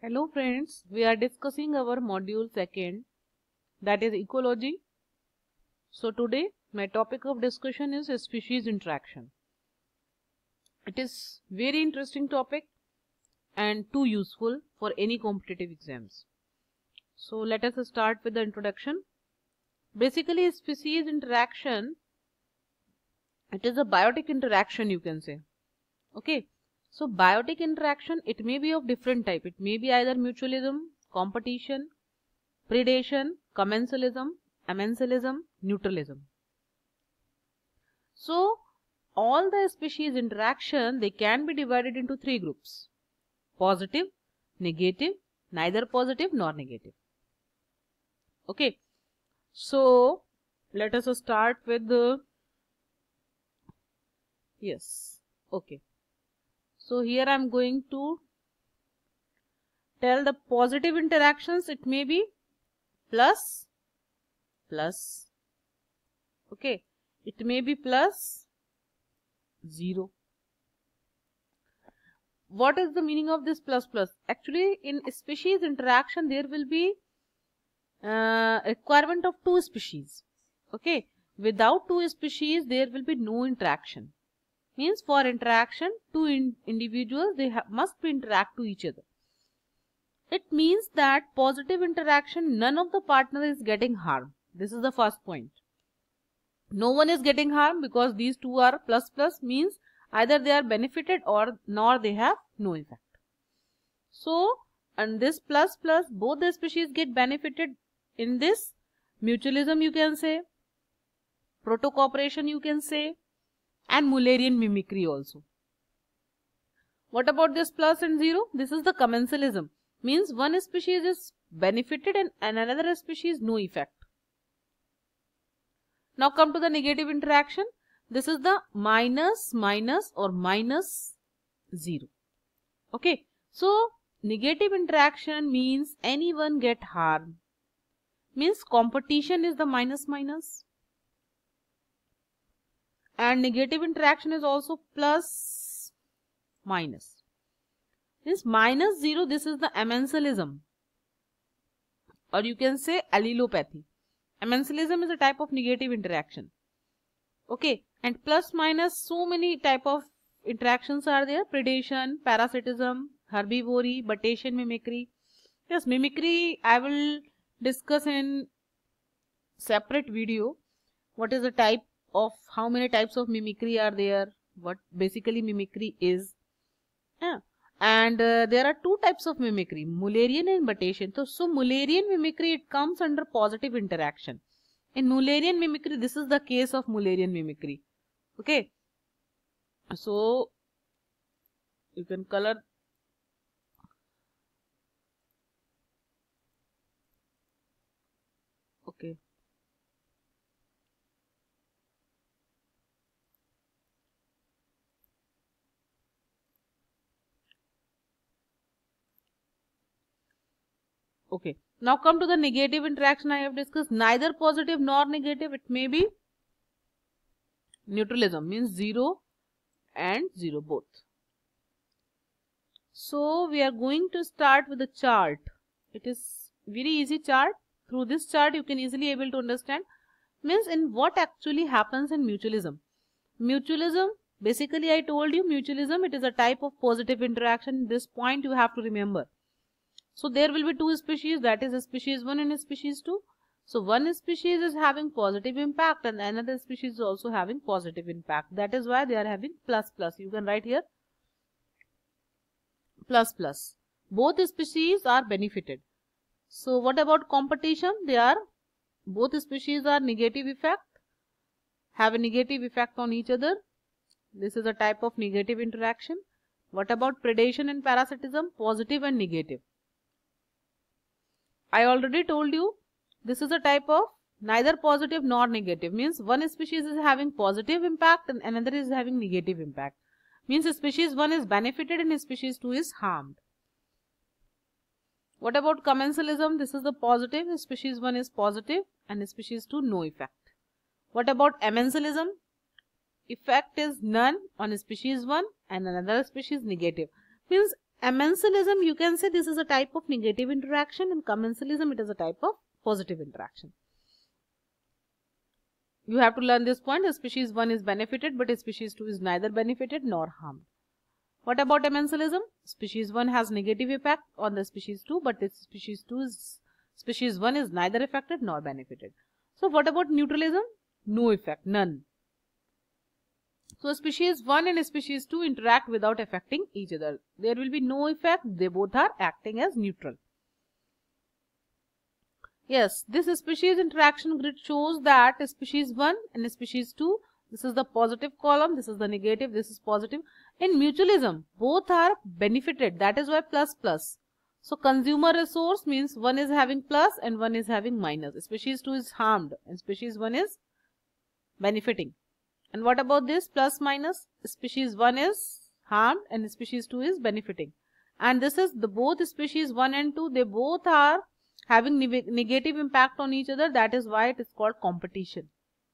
Hello friends, we are discussing our module 2nd, that is ecology. So today my topic of discussion is species interaction. It is very interesting topic and too useful for any competitive exams. So let us start with the introduction. Basically species interaction, it is a biotic interaction you can say. Okay. So biotic interaction, it may be of different type. It may be either mutualism, competition, predation, commensalism, amensalism, neutralism. So all the species interaction, they can be divided into 3 groups: positive, negative, neither positive nor negative. Okay. So let us start with the okay. So here I am going to tell the positive interactions. It may be plus, okay, it may be plus 0. What is the meaning of this plus? Actually in species interaction there will be requirement of 2 species. Okay, without 2 species there will be no interaction. Means for interaction 2 individuals, they must be interact to each other. It means that positive interaction, none of the partner is getting harm. This is the first point. No one is getting harm because these 2 are plus, means either they are benefited or nor they have no effect. So, and this plus, both the species get benefited in this mutualism you can say, proto-cooperation you can say, and Mullerian mimicry also. What about this plus and 0? This is the commensalism. Means one species is benefited and another species no effect. Now come to the negative interaction. This is the minus or minus 0. Okay. So negative interaction means anyone get harm. Means competition is the minus. And negative interaction is also plus minus. This minus 0, this is the amensalism, or you can say allelopathy. Amensalism is a type of negative interaction. Okay, and plus minus, so many type of interactions are there: predation, parasitism, herbivory, butation, mimicry. Yes, mimicry I will discuss in separate video. What is the type of, how many types of mimicry are there, what basically mimicry is. And there are 2 types of mimicry, Mullerian and butation. So Mullerian mimicry, it comes under positive interaction. In Mullerian mimicry, this is the case of Mullerian mimicry. Okay. So you can color. Okay. Okay. Now come to the negative interaction I have discussed. Neither positive nor negative. It may be neutralism, means 0 and 0 both. So we are going to start with the chart. It is very easy chart. Through this chart you can easily able to understand. Means in what actually happens in mutualism. Mutualism, basically I told you mutualism, it is a type of positive interaction. This point you have to remember. So there will be 2 species, that is species 1 and species 2. So one species is having positive impact and another species is also having positive impact. That is why they are having plus. You can write here plus. Both species are benefited. So what about competition? They are, both species are negative effect, have a negative effect on each other. This is a type of negative interaction. What about predation and parasitism? Positive and negative. I already told you this is a type of neither positive nor negative. Means one species is having positive impact and another is having negative impact. Means species 1 is benefited and species 2 is harmed. What about commensalism? This is the positive. Species 1 is positive and species 2 no effect. What about amensalism? Effect is none on species 1 and another species negative. Means Amensalism, you can say this is a type of negative interaction, and commensalism, it is a type of positive interaction. You have to learn this point. Species 1 is benefited, but species 2 is neither benefited nor harmed. What about amensalism? Species 1 has negative effect on the species 2, but this species 1 is neither affected nor benefited. So what about neutralism? No effect, none. So species 1 and species 2 interact without affecting each other. There will be no effect. They both are acting as neutral. Yes, this species interaction grid shows that species 1 and species 2, this is the positive column, this is the negative, this is positive. In mutualism, both are benefited. That is why plus plus. So consumer resource means one is having plus and one is having minus. Species 2 is harmed and species 1 is benefiting. And what about this plus minus? Species 1 is harmed and species 2 is benefiting. And this is the both species 1 and 2, they both are having negative impact on each other. That is why it is called competition.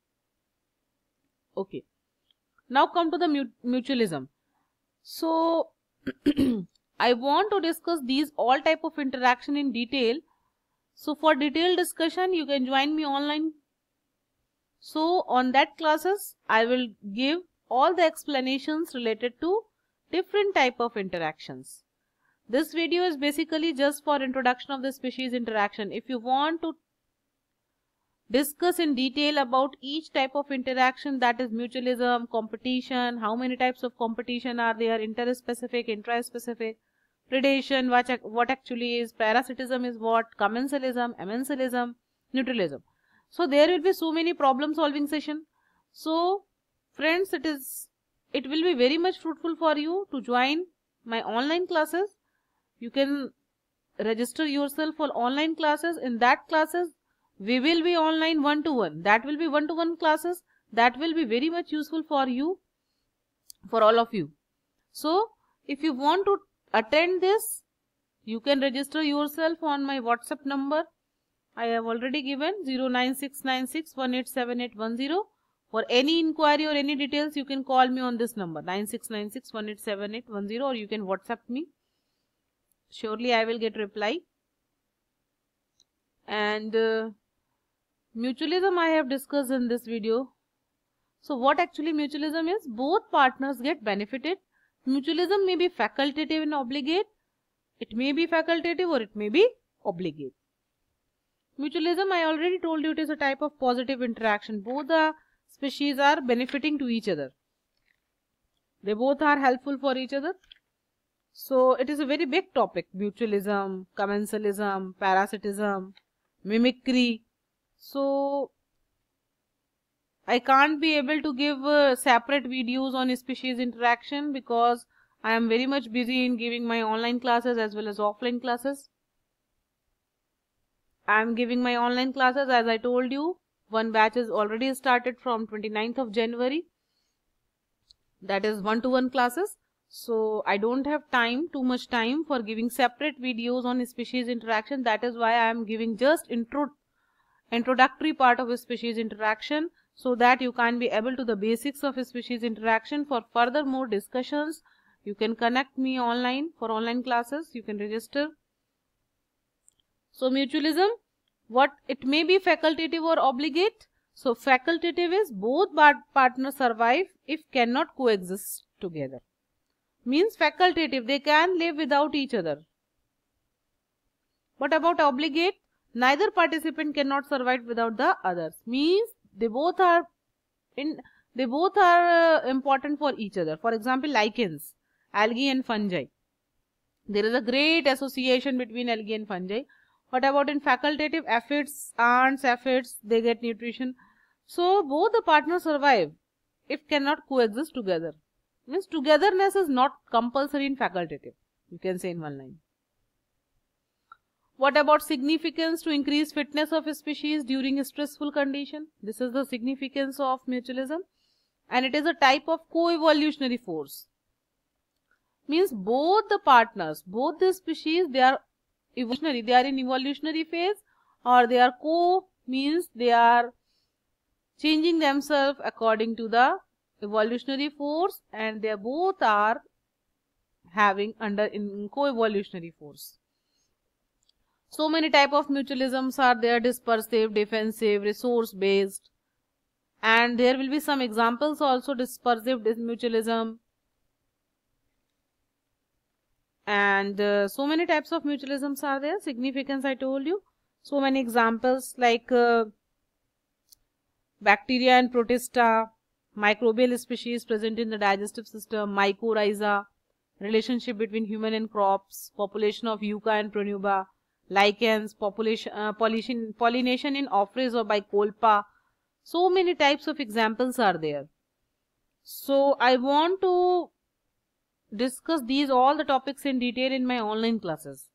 Okay. Now come to the mutualism. So I want to discuss these all type of interaction in detail. So for detailed discussion, you can join me online. So on that classes, I will give all the explanations related to different type of interactions. This video is basically just for introduction of the species interaction. If you want to discuss in detail about each type of interaction, that is mutualism, competition, how many types of competition are there, interspecific, intraspecific, predation, what actually is, parasitism is what, commensalism, amensalism, neutralism. So there will be so many problem solving session. So friends, it will be very much fruitful for you to join my online classes. You can register yourself for online classes. In that classes, we will be online one-to-one. That will be one-to-one classes. That will be very much useful for you, for all of you. So if you want to attend this, you can register yourself on my WhatsApp number. I have already given 09696187810. For any inquiry or any details, you can call me on this number 9696187810, or you can WhatsApp me. Surely I will get reply. And mutualism I have discussed in this video. So what actually mutualism is? Both partners get benefited. Mutualism may be facultative and obligate. It may be facultative or it may be obligate. Mutualism, I already told you, it is a type of positive interaction. Both the species are benefiting to each other. They both are helpful for each other. So it is a very big topic. Mutualism, commensalism, parasitism, mimicry. So I can't be able to give separate videos on species interaction because I am very much busy in giving my online classes as well as offline classes. I am giving my online classes, as I told you. One batch is already started from 29th of January. That is one-to-one classes. So I don't have too much time for giving separate videos on species interaction. That is why I am giving just introductory part of species interaction, so that you can be able to the basics of species interaction. For further more discussions, you can connect me online for online classes. You can register. So mutualism, what it may be facultative or obligate. So facultative is both partners survive if cannot coexist together. Means facultative, they can live without each other. What about obligate? Neither participant cannot survive without the others. Means they both are important for each other. For example, lichens, algae and fungi. There is a great association between algae and fungi. What about in facultative? Aphids, ants, aphids, they get nutrition. So both the partners survive if cannot coexist together. Means togetherness is not compulsory in facultative. You can say in one line. What about significance to increase fitness of a species during a stressful condition? This is the significance of mutualism, and it is a type of co-evolutionary force. Means both the partners, both the species, they are evolutionary, they are in evolutionary phase, or they are means they are changing themselves according to the evolutionary force, and they both are having under in co-evolutionary force. So many type of mutualisms are there: dispersive, defensive, resource based, and there will be some examples also: dispersive mutualism, and so many types of mutualisms are there. Significance, I told you. So many examples like bacteria and protista, microbial species present in the digestive system, mycorrhiza, relationship between human and crops, population of Yucca and Pronuba, lichens, pollination in Ophrys or Bicolpa. So many types of examples are there. So I want to discuss these all the topics in detail in my online classes.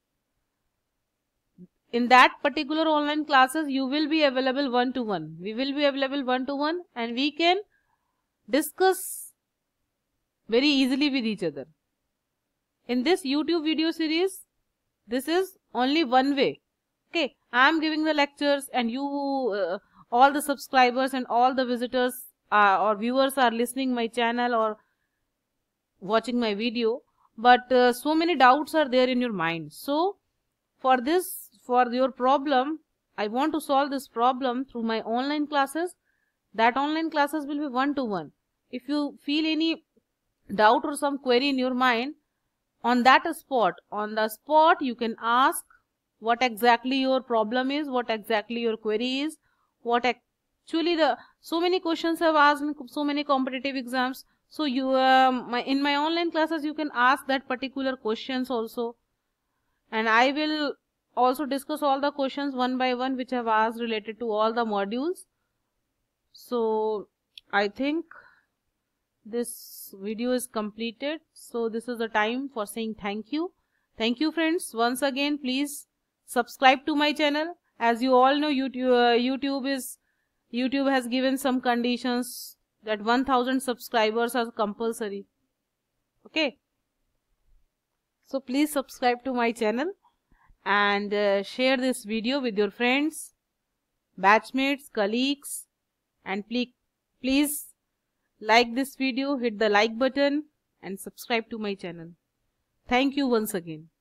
In that particular online classes, you will be available one-to-one. We will be available one-to-one, and we can discuss very easily with each other. In this YouTube video series, this is only one way. Okay, I am giving the lectures, and you, all the subscribers and all the visitors or viewers are listening my channel or watching my video. But so many doubts are there in your mind. So for your problem, I want to solve this problem through my online classes. That online classes will be one-to-one. If you feel any doubt or some query in your mind, on the spot you can ask what exactly your problem is, what exactly your query is, what actually so many questions have asked in so many competitive exams. So you in my online classes you can ask that particular questions also, and I will also discuss all the questions one by one which I have asked related to all the modules. So I think this video is completed. So this is the time for saying thank you. Thank you, friends. Once again, please subscribe to my channel. As you all know, YouTube has given some conditions that 1000 subscribers are compulsory. Okay. So please subscribe to my channel and share this video with your friends, batchmates, colleagues, and please like this video, hit the like button and subscribe to my channel. Thank you once again.